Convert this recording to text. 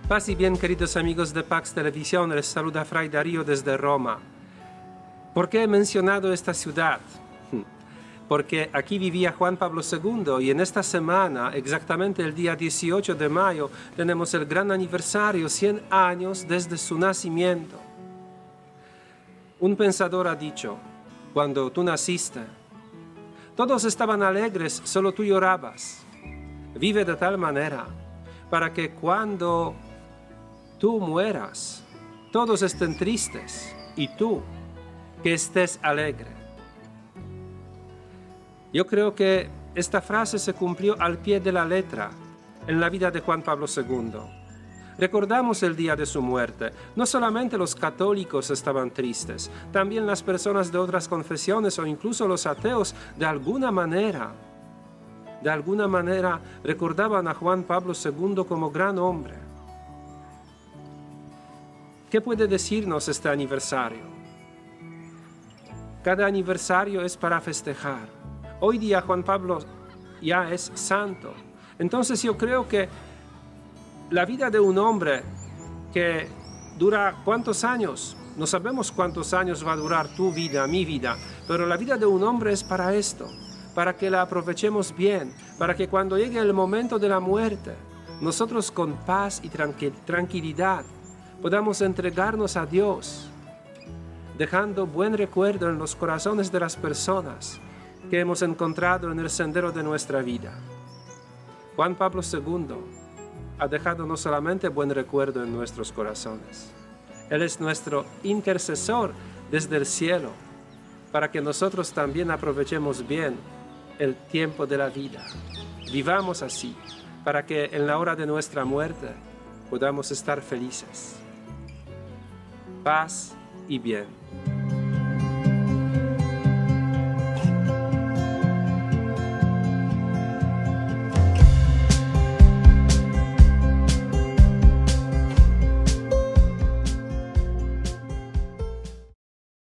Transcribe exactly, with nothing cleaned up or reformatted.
Paz y bien, queridos amigos de Pax Televisión, les saluda Fray Darío desde Roma. ¿Por qué he mencionado esta ciudad? Porque aquí vivía Juan Pablo segundo y en esta semana, exactamente el día dieciocho de mayo, tenemos el gran aniversario, cien años desde su nacimiento. Un pensador ha dicho, cuando tú naciste, todos estaban alegres, solo tú llorabas. Vive de tal manera para que cuando tú mueras, todos estén tristes y tú que estés alegre. Yo creo que esta frase se cumplió al pie de la letra en la vida de Juan Pablo segundo. Recordamos el día de su muerte. No solamente los católicos estaban tristes, también las personas de otras confesiones o incluso los ateos, de alguna manera, de alguna manera recordaban a Juan Pablo segundo como gran hombre. ¿Qué puede decirnos este aniversario? Cada aniversario es para festejar. Hoy día Juan Pablo ya es santo. Entonces yo creo que la vida de un hombre que dura ¿cuántos años? No sabemos cuántos años va a durar tu vida, mi vida, pero la vida de un hombre es para esto, para que la aprovechemos bien, para que cuando llegue el momento de la muerte, nosotros con paz y tranquilidad podamos entregarnos a Dios, dejando buen recuerdo en los corazones de las personas que hemos encontrado en el sendero de nuestra vida. Juan Pablo segundo ha dejado no solamente buen recuerdo en nuestros corazones, Él es nuestro intercesor desde el cielo, para que nosotros también aprovechemos bien el tiempo de la vida. Vivamos así, para que en la hora de nuestra muerte podamos estar felices. Paz y bien.